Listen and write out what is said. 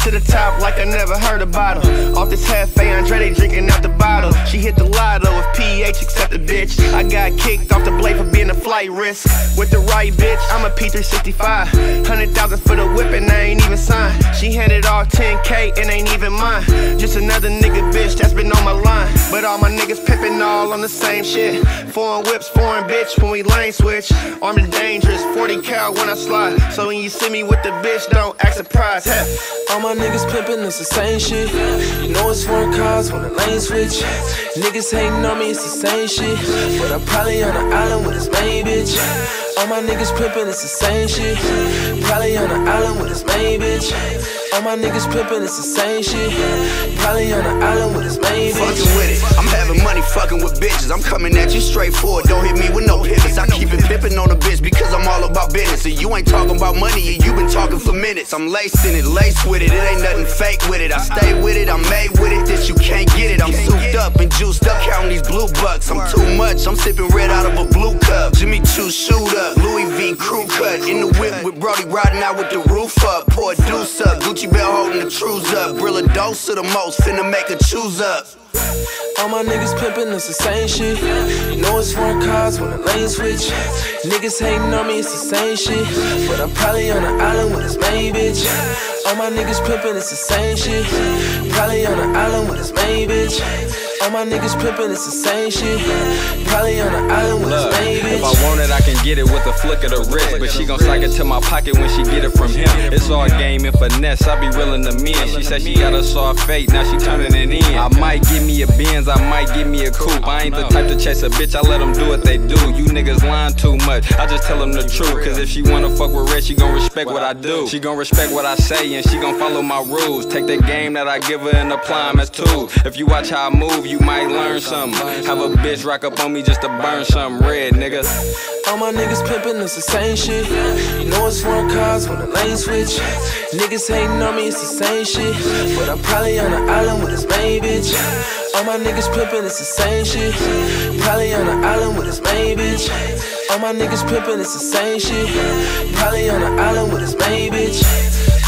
to the top like I never heard about her. Off this Hefe Andre, they drinking out the bottle. She hit the lotto with PH except a bitch. I got kicked off the blade for being a flight risk. With the right bitch, I'm a P365. 100,000 for the whip and I ain't even signed. She handed off 10K and ain't even mine. Just another nigga bitch that's been on my line. But all my niggas pimpin' all on the same shit. Foreign whips, foreign bitch when we lane switch. Armed and dangerous, 40 cal when I slide. So when you see me with the bitch, don't act surprised. Hey. All my niggas pimpin', it's the same shit. You know it's foreign cars when the lane switch. Niggas hating on me, it's the same shit. But I'm probably on the island with his main bitch. All my niggas pimpin', it's the same shit. Probably on the island with his main bitch. All my niggas pimpin', it's the same shit. Probably on the island with his main bitch. Fucking with it, I'm having money fucking with bitches. I'm coming at you straight forward, don't hit me with no pivots. I keep it pimpin' on a bitch because I'm all about business. And you ain't talking about money and you been talking for minutes. I'm laced in it, laced with it, it ain't nothing fake with it. I stay with it, I'm made with it, this you can't get it. I'm souped up and juiced up, counting these blue bucks. I'm too much, I'm sipping red out of a blue cup. Jimmy Choo shoot up, Louis V crew cut. In the whip with Brody riding out with the roof up. Pour a deuce up, Gucci belt holding the trues up. Brill a dose of the most, finna make a choose up. All my niggas pimpin', it's the same shit. You know it's foreign cars when the lane switch. Niggas hating on me, it's the same shit. But I'm probably on the island with his main bitch. All my niggas pimpin', it's the same shit. Probably on the island with his main bitch. All my niggas pimpin', it's the same shit. Probably on the island with his main bitch. If I want it, I can get it with a flick of the wrist. But she gon' slide it to my pocket when she get it from him. It's all game and finesse, I be reeling them in. She said she got a soft fate, now she turning it in. I might give me a Benz, I might give me a coupe. I ain't the type to chase a bitch, I let them do what they do. You niggas lying too much, I just tell them the truth. Cause if she wanna fuck with Red, she gon' respect what I do. She gon' respect what I say and she gon' follow my rules. Take the game that I give her and apply them as tools. If you watch how I move, you might learn something. Have a bitch rock up on me just to burn something red, nigga. All my niggas pimpin', it's the same shit. You know it's foreign cars when the lane switch. Niggas hating on me, it's the same shit. But I'm probably on the island with his main bitch. All my niggas pimpin', it's the same shit. Probably on the island with his main bitch. All my niggas pimpin', it's the same shit. Probably on the island with his main bitch.